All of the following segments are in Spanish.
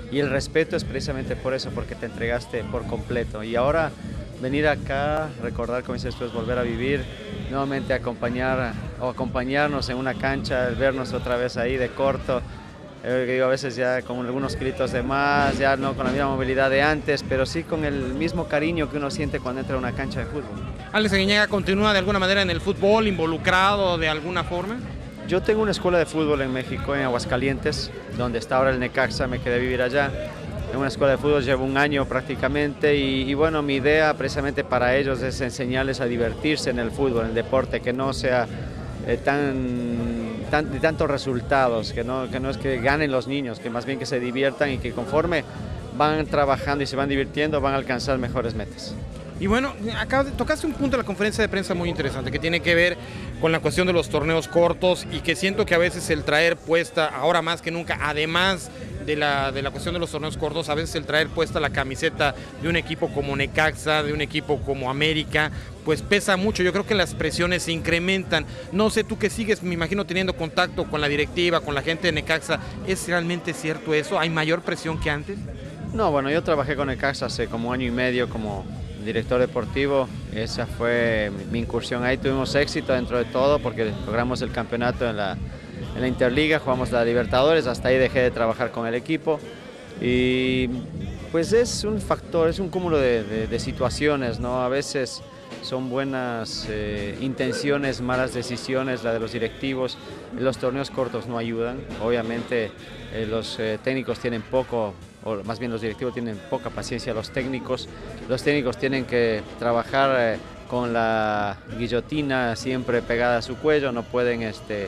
y el respeto es precisamente por eso, porque te entregaste por completo. Y ahora venir acá, recordar, como dices tú, es volver a vivir, nuevamente acompañarnos en una cancha, el vernos otra vez ahí de corto. Digo, a veces ya con algunos gritos de más, ya no con la misma movilidad de antes, pero sí con el mismo cariño que uno siente cuando entra a una cancha de fútbol. ¿Alex Aguinaga continúa de alguna manera en el fútbol, involucrado de alguna forma? Yo tengo una escuela de fútbol en México, en Aguascalientes, donde está ahora el Necaxa, me quedé a vivir allá. En una escuela de fútbol llevo un año prácticamente y bueno, mi idea precisamente para ellos es enseñarles a divertirse en el fútbol, en el deporte, que no sea de tantos resultados, que no es que ganen los niños, que más bien que se diviertan y que conforme van trabajando y se van divirtiendo van a alcanzar mejores metas. Y bueno, acá tocaste un punto de la conferencia de prensa muy interesante que tiene que ver con la cuestión de los torneos cortos y que siento que a veces el traer puesta, ahora más que nunca, además de la cuestión de los torneos cortos, a veces el traer puesta la camiseta de un equipo como Necaxa, de un equipo como América, pues pesa mucho. Yo creo que las presiones se incrementan. No sé, tú que sigues, me imagino, teniendo contacto con la directiva, con la gente de Necaxa, ¿es realmente cierto eso? ¿Hay mayor presión que antes? No, bueno, yo trabajé con Necaxa hace como año y medio como director deportivo. Esa fue mi incursión ahí. Tuvimos éxito dentro de todo porque logramos el campeonato en la Interliga, jugamos la Libertadores, hasta ahí dejé de trabajar con el equipo y pues es un factor, es un cúmulo de situaciones, ¿no? A veces son buenas intenciones, malas decisiones, la de los directivos. Los torneos cortos no ayudan, obviamente los técnicos tienen poco, o más bien los directivos tienen poca paciencia, los técnicos tienen que trabajar con la guillotina siempre pegada a su cuello, no pueden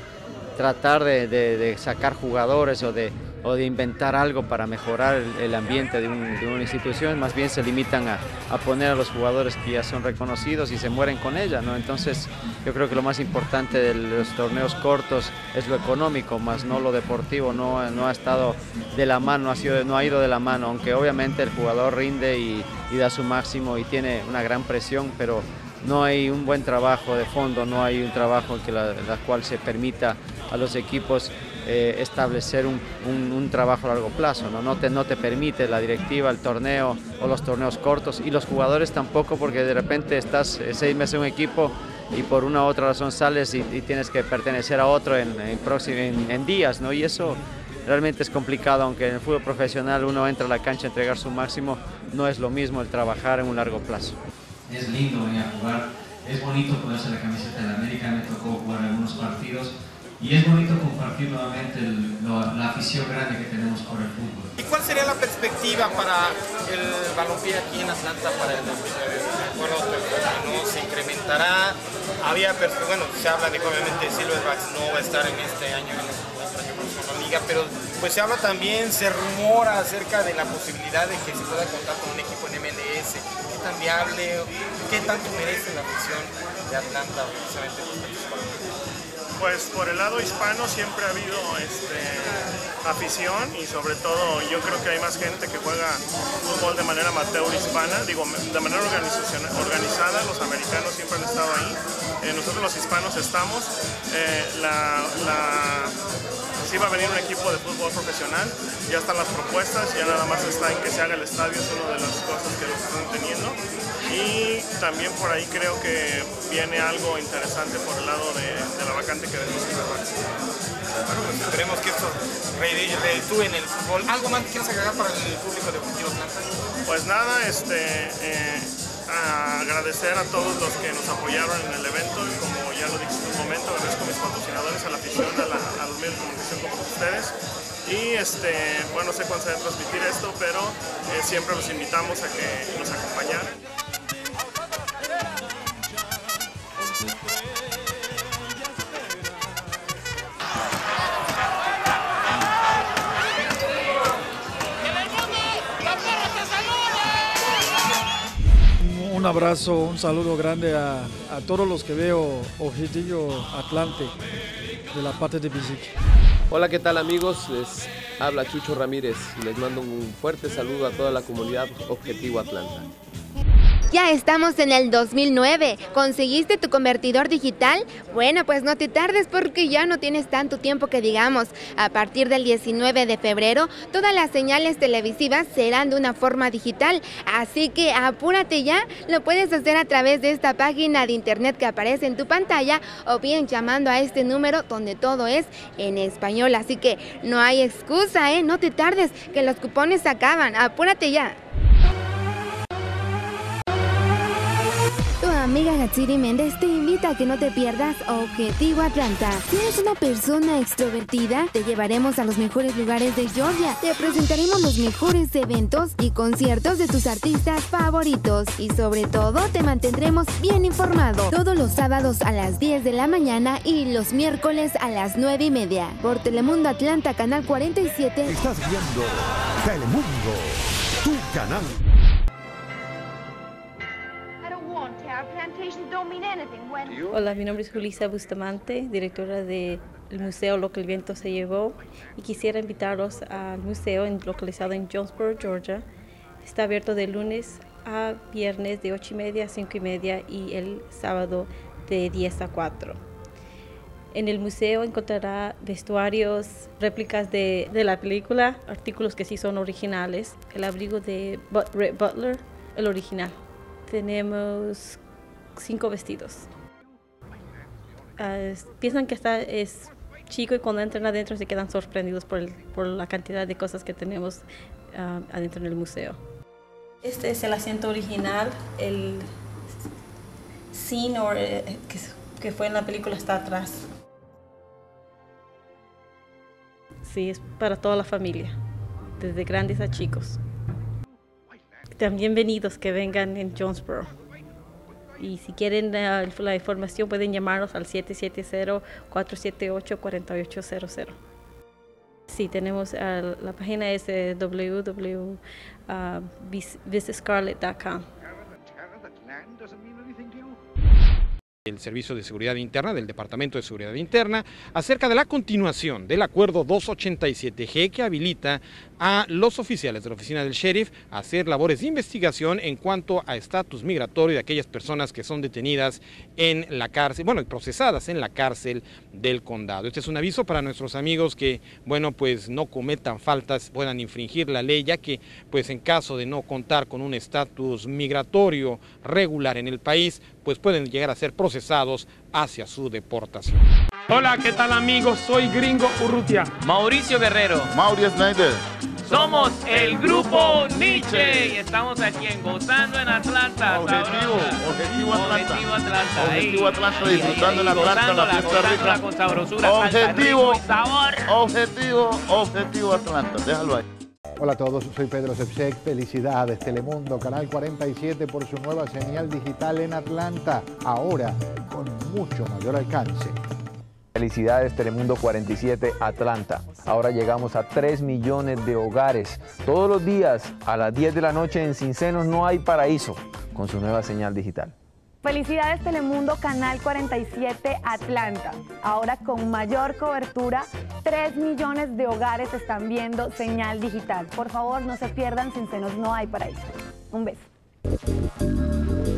tratar de sacar jugadores o de inventar algo para mejorar el ambiente de una institución, más bien se limitan a poner a los jugadores que ya son reconocidos y se mueren con ella, ¿no? Entonces yo creo que lo más importante de los torneos cortos es lo económico, más no lo deportivo, no ha estado de la mano, no ha ido de la mano, aunque obviamente el jugador rinde y da su máximo y tiene una gran presión, pero no hay un buen trabajo de fondo, no hay un trabajo en la cual se permita a los equipos establecer un trabajo a largo plazo, ¿no? No te permite la directiva, el torneo o los torneos cortos y los jugadores tampoco, porque de repente estás 6 meses en un equipo y por una u otra razón sales y tienes que pertenecer a otro en días, ¿no? Y eso realmente es complicado, aunque en el fútbol profesional uno entra a la cancha a entregar su máximo, no es lo mismo el trabajar en un largo plazo. Es lindo venir a jugar, es bonito ponerse la camiseta de la América, me tocó jugar algunos partidos y es bonito compartir nuevamente la afición grande que tenemos por el fútbol. ¿Y cuál sería la perspectiva para el balompié aquí en Atlanta para el 2019? Bueno, ¿no se incrementará? Se habla de que obviamente Silverbacks no va a estar en este año en la liga, pero pues se habla también, se rumora acerca de la posibilidad de que se pueda contar con un equipo en MLS. ¿Qué tan viable, qué tanto merece la afición de Atlanta precisamente en Pues por el lado hispano siempre ha habido afición y sobre todo yo creo que hay más gente que juega fútbol de manera amateur hispana, digo de manera organizada, los americanos siempre han estado ahí, nosotros los hispanos estamos, sí va a venir un equipo de fútbol profesional, ya están las propuestas, ya nada más está en que se haga el estadio, es una de las cosas que los están teniendo. Y también por ahí creo que viene algo interesante por el lado de la vacante que dejó Silverbacks. Bueno, pues esperemos que esto reditúe en el fútbol. ¿Algo más que quieras agregar para el público deportivo Atlanta? Pues nada, agradecer a todos los que nos apoyaron en el evento y como ya lo dije en un momento, agradezco a mis patrocinadores, a la afición, a los medios de comunicación como ustedes. Y bueno, no sé cuándo se va a transmitir esto, pero siempre los invitamos a que nos acompañaran. Un abrazo, un saludo grande a todos los que veo Objetivo Atlante de la parte de Bizic. Hola, ¿qué tal amigos? Les habla Chucho Ramírez y les mando un fuerte saludo a toda la comunidad Objetivo Atlanta. Ya estamos en el 2009. ¿Conseguiste tu convertidor digital? Bueno, pues no te tardes porque ya no tienes tanto tiempo que digamos. A partir del 19 de febrero, todas las señales televisivas serán de una forma digital. Así que apúrate ya. Lo puedes hacer a través de esta página de internet que aparece en tu pantalla o bien llamando a este número donde todo es en español. Así que no hay excusa, no te tardes, que los cupones se acaban. Apúrate ya. Tu amiga Gatsiri Méndez te invita a que no te pierdas Objetivo Atlanta. Si eres una persona extrovertida, te llevaremos a los mejores lugares de Georgia. Te presentaremos los mejores eventos y conciertos de tus artistas favoritos. Y sobre todo, te mantendremos bien informado. Todos los sábados a las 10 de la mañana y los miércoles a las 9:30. Por Telemundo Atlanta, Canal 47. Estás viendo Telemundo, tu canal. Hola, mi nombre es Julissa Bustamante, directora del Museo Lo que el Viento se Llevó, y quisiera invitarlos al museo localizado en Jonesboro, Georgia. Está abierto de lunes a viernes de 8:30 a 5:30 y el sábado de 10 a 4. En el museo encontrará vestuarios, réplicas de la película, artículos que sí son originales, el abrigo de Rhett Butler, el original. Tenemos 5 vestidos. Piensan que es chico y cuando entran adentro se quedan sorprendidos por la cantidad de cosas que tenemos adentro del museo. Este es el asiento original, el scene que fue en la película está atrás. Sí, es para toda la familia, desde grandes a chicos. También bienvenidos que vengan en Jonesboro. Y si quieren la información pueden llamarnos al 770-478-4800. Sí, tenemos la página es www.visitscarlett.com. El Servicio de Seguridad Interna del Departamento de Seguridad Interna acerca de la continuación del Acuerdo 287G que habilita a los oficiales de la Oficina del Sheriff a hacer labores de investigación en cuanto a estatus migratorio de aquellas personas que son detenidas en la cárcel, bueno, procesadas en la cárcel del condado. Este es un aviso para nuestros amigos que, bueno, pues no cometan faltas, puedan infringir la ley, ya que, pues en caso de no contar con un estatus migratorio regular en el país, pues pueden llegar a ser procesados hacia su deportación. Hola, ¿qué tal amigos? Soy Gringo Urrutia. Mauricio Guerrero. Mauricio Snyder. Somos el Grupo Nietzsche y estamos aquí en Gozando en Atlanta. Objetivo Atlanta. Objetivo Atlanta. Objetivo Atlanta, disfrutando en Atlanta, la fiesta rica. Con sabrosura, Objetivo, y sabor. Objetivo Atlanta, déjalo ahí. Hola a todos, soy Pedro Sepsek. Felicidades, Telemundo, Canal 47 por su nueva señal digital en Atlanta, ahora con mucho mayor alcance. Felicidades, Telemundo 47 Atlanta. Ahora llegamos a 3 millones de hogares. Todos los días a las 10 de la noche en Cincenos No Hay Paraíso, con su nueva señal digital. Felicidades, Telemundo Canal 47 Atlanta. Ahora con mayor cobertura, 3 millones de hogares están viendo señal digital. Por favor, no se pierdan, Cincenos No Hay Paraíso. Un beso.